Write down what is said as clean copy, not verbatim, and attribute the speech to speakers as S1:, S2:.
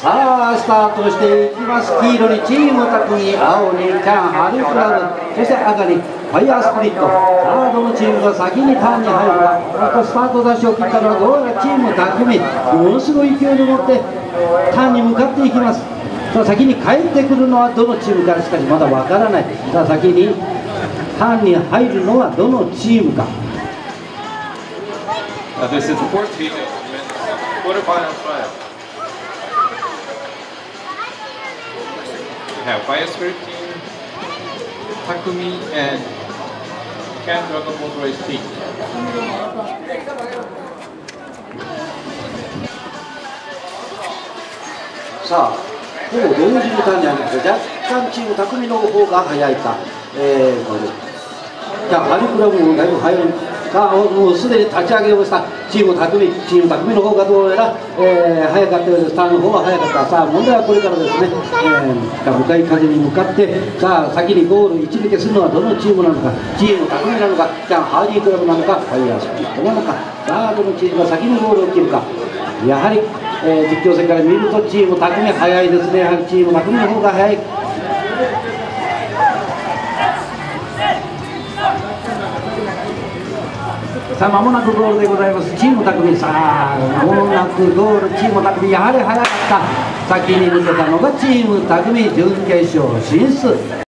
S1: さあスタートしていきます。黄色にチーム匠、青にキャンハリクラブ、そして赤にファイヤースプリット。さあどのチームが先にターンに入るか。またスタートダッシュを切ったのはどうやらチーム匠、ものすごい勢いでもってターンに向かっていきます。さあ先に帰ってくるのはどのチームか、しかしまだわからない。さあ先にターンに入るのはどのチームか。
S2: This is the fourth heat of quarterfinal trial. We have Fire Spirit team, Takumi, and Can Dragon Boat Race team.
S1: さあ、ほぼ同時にターンにありますが、若干チーム匠の方が早いか。じゃあハリクラブもだいぶ早い。さあもうすでに立ち上げをしたチーム匠の方がどうやら、早かったようです。ターンの方が早かった。さあ問題はこれからですね、向かい風に向かってさあ先にゴール一抜けするのはどのチームなのか、チーム匠なのか、じゃあハーリークラブなのか、ファイヤースピリットなのか。さあどのチームが先にゴールを切るか。やはり、実況席から見るとチーム匠早いですね。やはりチーム匠の方が早い。さあ間もなくゴールでございます。チーム匠、さあ間もなくゴール。チーム匠やはり早かった。先に抜けたのがチーム匠、準決勝進出。